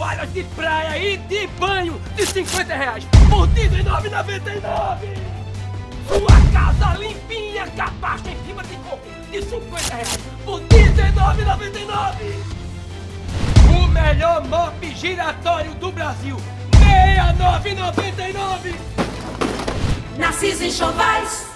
toalhas de praia e de banho de R$50 por R$19,99. Sua casa limpinha, capacha em cima de coco de R$50 por R$19,99. O melhor mop giratório do Brasil, R$69,99. Narciso Enxovais.